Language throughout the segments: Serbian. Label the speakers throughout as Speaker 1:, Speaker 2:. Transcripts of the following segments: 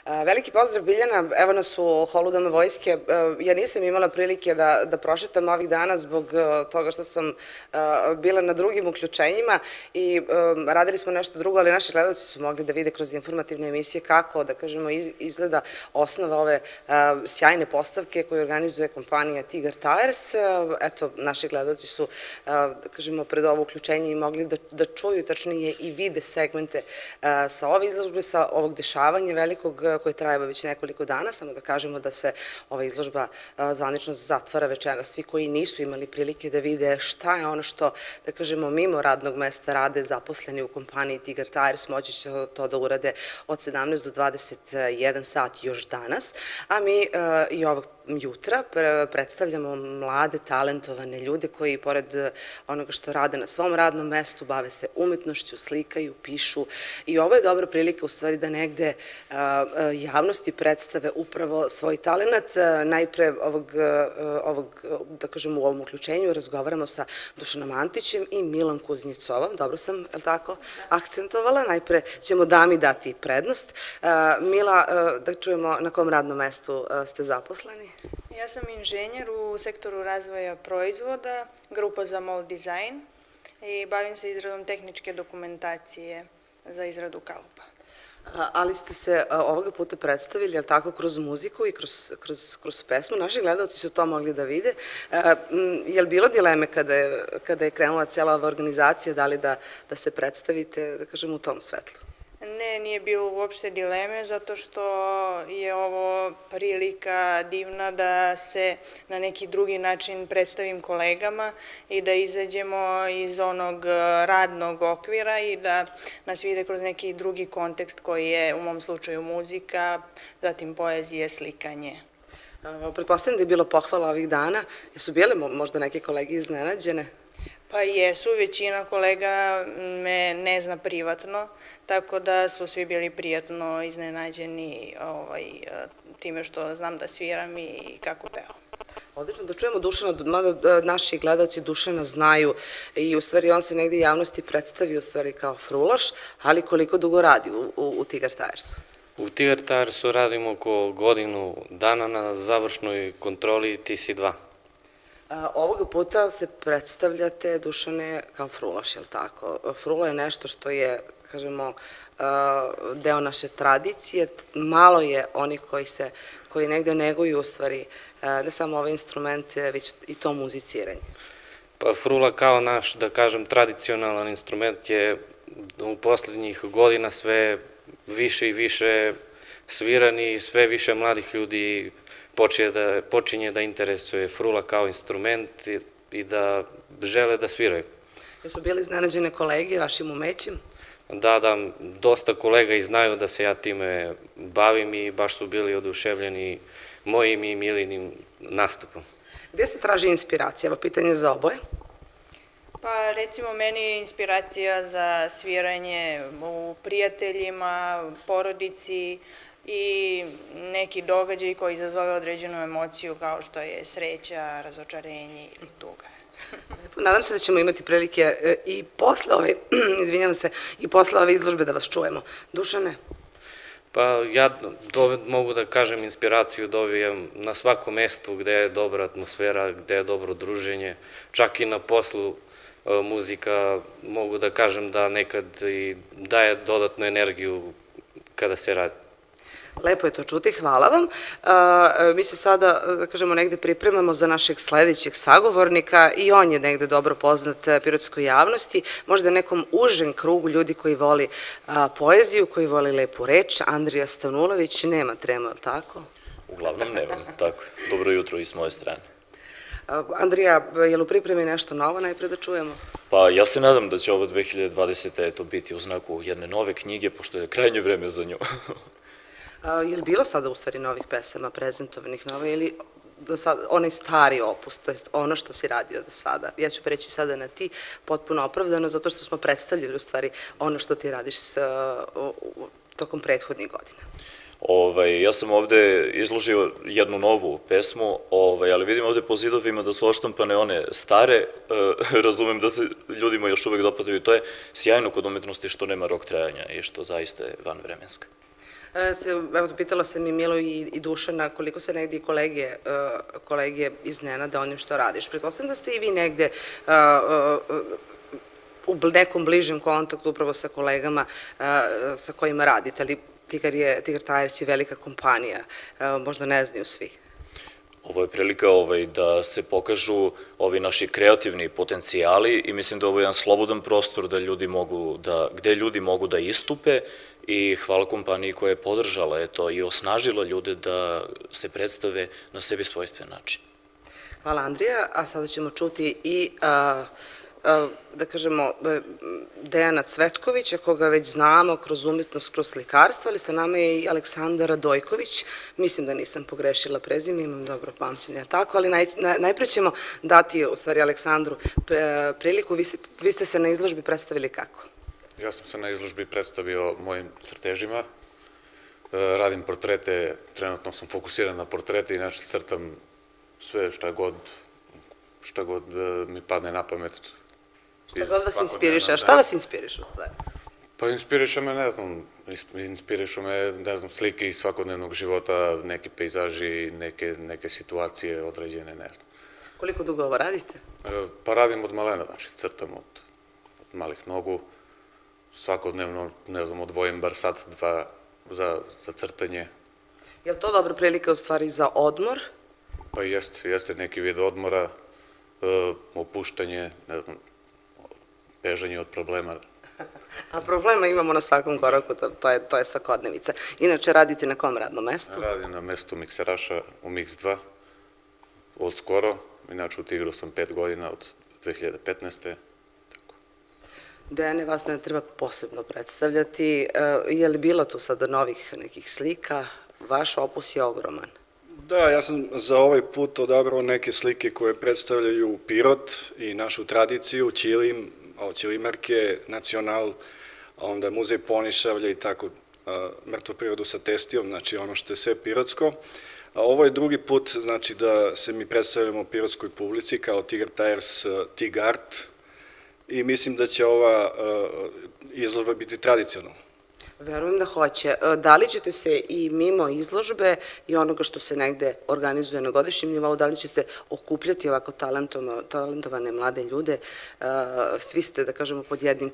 Speaker 1: Veliki pozdrav Biljana, evo nas u holu Doma vojske. Ja nisam imala prilike da prošetam ovih dana zbog toga što sam bila na drugim uključenjima i radili smo nešto drugo, ali naši gledalci su mogli da vide kroz informativne emisije kako, da kažemo, izgleda osnova ove sjajne postavke koje organizuje kompanija Tigar Tires. Eto, naši gledalci su, da kažemo, pred ovo uključenje i mogli da čuju, tačnije i vide segmente sa ove izložbe, sa ovog dešavanja velikog koje traje već nekoliko dana. Samo da kažemo da se ova izložba zvanično zatvara večeras. Svi koji nisu imali prilike da vide šta je ono što, da kažemo, mimo radnog mesta rade zaposleni u kompaniji Tigar Tires, moći će to da urade od 17 do 21 sat još danas, a mi i ovog jutra predstavljamo mlade, talentovane ljude koji, pored onoga što rade na svom radnom mestu, bave se umetnošću, slikaju, pišu i ovo je dobra prilika u stvari da negde javnosti predstave upravo svoj talenat. Najpre ovog, da kažem, u ovom uključenju razgovaramo sa Dušanom Antićem i Milom Kuznjecovom. Dobro sam, je li tako, akcentovala? Najpre ćemo dami dati prednost. Mila, da čujemo na kom radnom mestu ste zaposleni?
Speaker 2: Ja sam inženjer u sektoru razvoja proizvoda, grupa za Mol Design i bavim se izradom tehničke dokumentacije za izradu kalupa.
Speaker 1: Ali ste se ovoga puta predstavili, je li tako, kroz muziku i kroz pesmu. Naši gledalci su to mogli da vide. Je li bilo dileme kada je krenula cijela ova organizacija, da li da se predstavite, da kažem, u tom svetlu?
Speaker 2: Ne, nije bilo uopšte dileme, zato što je ovo prilika divna da se na neki drugi način predstavim kolegama i da izađemo iz onog radnog okvira i da nas vide kroz neki drugi kontekst koji je u mom slučaju muzika, zatim poezije, slikanje.
Speaker 1: Pretpostavljam da je bilo pohvala ovih dana. Jesu bile možda neke kolege iznenađene?
Speaker 2: Pa jesu, većina kolega me ne zna privatno, tako da su svi bili prijatno iznenađeni time što znam da sviram i kako pevam.
Speaker 1: Odlično, da čujemo Dušana, mada naši gledalci Dušana znaju i u stvari on se negde javnosti predstavi u stvari kao frulaš, ali koliko dugo radi u Tigar Tiresu?
Speaker 3: U Tigar Tiresu radim oko godinu dana na završnoj kontroli TC2.
Speaker 1: Ovoga puta se predstavljate, Dušane, kao frulaš, je li tako? Frula je nešto što je, kažemo, deo naše tradicije. Malo je onih koji negde neguju u stvari ne samo ove instrumente, već i to muziciranje.
Speaker 3: Pa frula kao naš, da kažem, tradicionalan instrument je u poslednjih godina sve više i više sviran i sve više mladih ljudi počinje da interesuje frula kao instrument i da žele da sviraju.
Speaker 1: Jesu bili iznenađene kolege vašim umećem?
Speaker 3: Da, dosta kolega i znaju da se ja time bavim i baš su bili oduševljeni mojim i Milinim nastupom.
Speaker 1: Gde se traži inspiracija? Evo pitanje za oboje.
Speaker 2: Pa recimo meni je inspiracija za sviranje u prijateljima, porodici i neki događaj koji izazove određenu emociju kao što je sreća, razočarenje ili tuga.
Speaker 1: Nadam se da ćemo imati prilike i posle ove, izvinjavam se, i posle ove izložbe da vas čujemo. Dušane?
Speaker 3: Pa ja mogu da kažem inspiraciju dobijem na svakom mestu gde je dobra atmosfera, gde je dobro druženje, čak i na poslu muzika mogu da kažem da nekad i daje dodatnu energiju kada se radi.
Speaker 1: Lepo je to čuti, hvala vam. Mi se sada, da kažemo, negde pripremamo za našeg sledećeg sagovornika i on je negde dobro poznat pirotskoj javnosti, možda nekom užem krugu ljudi koji voli poeziju, koji voli lepu reč. Andrija Stanulović, nema trema, je li tako?
Speaker 4: Uglavnom nemam, tako. Dobro jutro i s moje strane.
Speaker 1: Andrija, je li u pripremi nešto novo, najpre da čujemo?
Speaker 4: Pa ja se nadam da će ovo 2020. biti u znaku jedne nove knjige, pošto je krajnje vreme za nju.
Speaker 1: Je li bilo sada u stvari novih pesama prezentovanih nove ili onaj stari opus, to je ono što si radio do sada? Ja ću preći sada na ti, potpuno opravdano, zato što smo predstavljali u stvari ono što ti radiš tokom prethodnih godina.
Speaker 4: Ja sam ovde izložio jednu novu pesmu, ali vidim ovde po zidovima da su oštampane one stare, razumem da se ljudima još uvek dopadaju. To je sjajno kod umetnosti što nema rok trajanja i što zaista je vanvremenska.
Speaker 1: Evo, pitala sam i Milu i Dušana koliko se negdje kolege iznenade onim što radiš. Pretpostavljam da ste i vi negde u nekom bližem kontaktu upravo sa kolegama sa kojima radite, ali Tigar Tires je velika kompanija, možda ne znaju svi.
Speaker 4: Ovo je prilika da se pokažu ovi naši kreativni potencijali i mislim da ovo je jedan slobodan prostor gde ljudi mogu da istupe i hvala kompaniji koja je podržala i osnažila ljude da se predstave na sebi svojstven način.
Speaker 1: Hvala Andrija, a sada ćemo čuti i da kažemo, Dejana Cvetkovića, koga već znamo kroz umetnost, kroz slikarstvo, ali sa nama je i Aleksandar Radojković. Mislim da nisam pogrešila prezime, imam dobro pamćenje, tako, ali najpre ćemo dati, u stvari, Aleksandru priliku. Vi ste se na izložbi predstavili kako?
Speaker 5: Ja sam se na izložbi predstavio mojim crtežima, radim portrete, trenutno sam fokusiran na portrete, inače crtam sve šta god mi padne na pamet.
Speaker 1: Šta god vas inspiriše, a šta vas inspiriše u stvari?
Speaker 5: Pa inspiriše me, ne znam, slike iz svakodnevnog života, neki pejzaži, neke situacije određene, ne znam.
Speaker 1: Koliko dugo ovo radite?
Speaker 5: Pa radim od malena, znači crtam od malih nogu, svakodnevno, ne znam, odvojim bar sat, dva za crtanje.
Speaker 1: Je li to dobra prilika u stvari za odmor?
Speaker 5: Pa jeste neki vid odmora, opuštanje, ne znam, bežanje od problema.
Speaker 1: A problema imamo na svakom koraku, to je svakodnevica. Inače, radite na kom radnom mestu?
Speaker 5: Radim na mestu mikseraša u Mix 2, od skoro, inače u Tigru sam 5 godina, od 2015.
Speaker 1: Dejane, vas ne treba posebno predstavljati. Je li bilo tu sada novih nekih slika? Vaš opus je ogroman.
Speaker 6: Da, ja sam za ovaj put odabrao neke slike koje predstavljaju Pirot i našu tradiciju, Ćilim, Ćilimarke, Nacional, onda Muzej Ponišavlja i tako, Mrtvu prirodu sa Testijom, znači ono što je sve pirotsko. Ovo je drugi put, znači da se mi predstavljamo pirotskoj publici kao Tigar Tires Tigart i mislim da će ova izložba biti tradicionalna.
Speaker 1: Verujem da hoće. Da li ćete se i mimo izložbe i onoga što se negde organizuje na godišnjem nivou, da li ćete okupljati ovako talentovane mlade ljude? Svi ste, da kažemo, pod jednim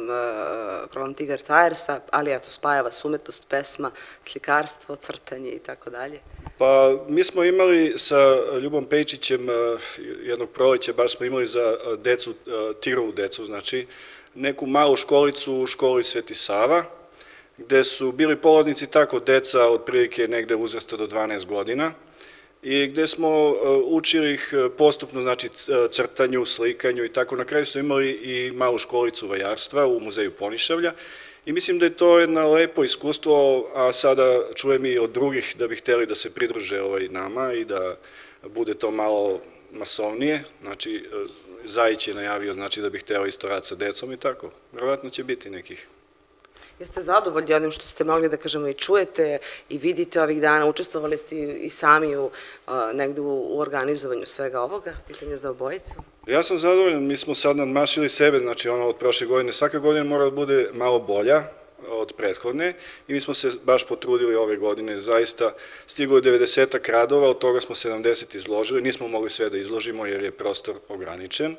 Speaker 1: krovom Tigar Tiresa, ali eto, spaja vas umetnost, pesma, slikarstvo, crtanje i tako dalje.
Speaker 6: Pa mi smo imali sa Ljubom Pejčićem jednog proleća, baš smo imali za decu, Tirovu decu, znači neku malu školicu u školi Sveti Sava, gde su bili polaznici tako deca otprilike negde uzrasta do 12 godina i gde smo učili ih postupno, znači crtanju, slikanju i tako. Na kraju smo imali i malu školicu vajarstva u Muzeju Ponišavlja i mislim da je to jedno lepo iskustvo, a sada čujem i od drugih da bi hteli da se pridruže nama i da bude to malo masovnije, znači Zajić je najavio, znači da bi hteo isto rad sa decom i tako. Verovatno će biti nekih.
Speaker 1: Jeste zadovoljni onim što ste mogli da kažemo i čujete i vidite ovih dana, učestvovali ste i sami negde u organizovanju svega ovoga, pitanje za obojicu?
Speaker 6: Ja sam zadovoljan, mi smo sad nadmašili sebe, znači ono od prošle godine, svaka godina mora da bude malo bolja od prethodne i mi smo se baš potrudili ove godine, zaista stiglo je 90 radova, od toga smo 70 izložili, nismo mogli sve da izložimo jer je prostor ograničen,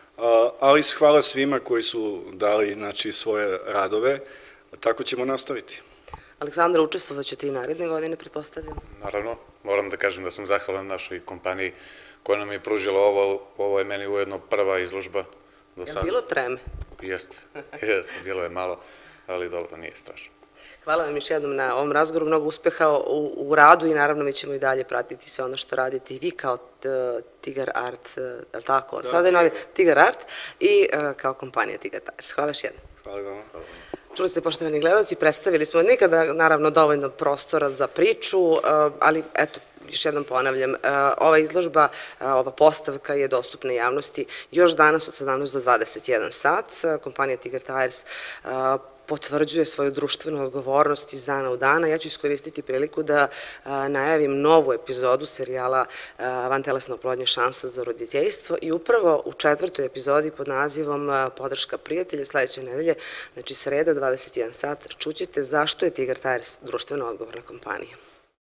Speaker 6: ali hvala svima koji su dali svoje radove. Tako ćemo nastaviti.
Speaker 1: Aleksandra, učestvovat ćete i naredne godine, pretpostavljam?
Speaker 5: Naravno, moram da kažem da sam zahvalan našoj kompaniji koja nam je pružila ovo je meni ujedno prva izložba do sada.
Speaker 1: Je bilo treme?
Speaker 5: Jeste, bilo je malo, ali dobro, nije strašno.
Speaker 1: Hvala vam još jednom na ovom razgovoru, mnogo uspeha u radu i naravno mi ćemo i dalje pratiti sve ono što radite i vi kao Tigar Art, je li tako? Sada je novi Tigar Art i kao kompanija Tigar Tires. Hvala još jednom.
Speaker 6: Hvala vam.
Speaker 1: Čuli ste, poštovani gledalci, predstavili smo nikada, naravno, dovoljno prostora za priču, ali eto, još jednom ponavljam, ova izložba, ova postavka je dostupna javnosti još danas od 17 do 21 sat. Kompanija Tigar Tires potvrđuje svoju društvenu odgovornost iz dana u dana. Ja ću iskoristiti priliku da najavim novu epizodu serijala Vantelesna oplodnja, šansa za roditeljstvo i upravo u 4. epizodi pod nazivom Podrška prijatelja sledeće nedelje, znači sreda 21 sat, čućete zašto je Tigar Tires društveno odgovorna kompanija.